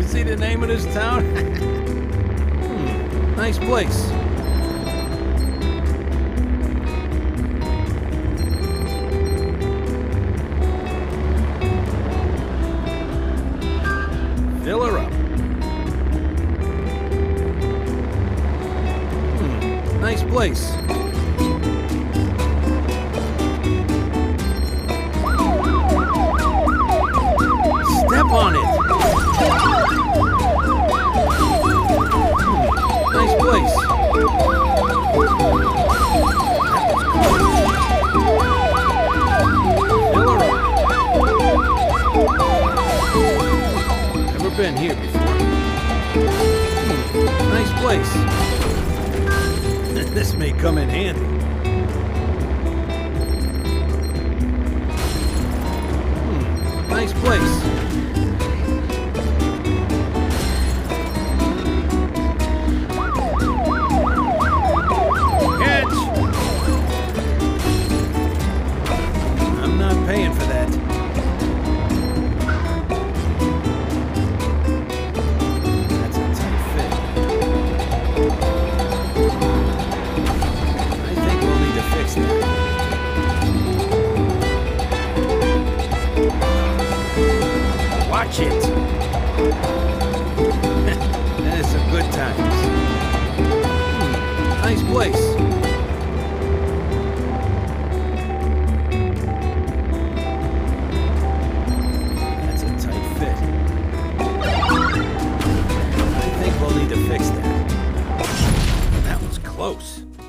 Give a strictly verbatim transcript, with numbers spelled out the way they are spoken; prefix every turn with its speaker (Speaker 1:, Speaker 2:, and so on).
Speaker 1: You see the name of this town? hmm, nice place. Fill her up. Hmm, nice place. Step on it. Hmm, nice place. Fill her up. Never been here before. Hmm, nice place. This may come in handy. Hmm, nice place. Catch! I'm not paying for that. That's a tight fit. I think we'll need to fix that. Watch it! That's some good times. Hmm, nice place. That's a tight fit. I think we'll need to fix that. That was close.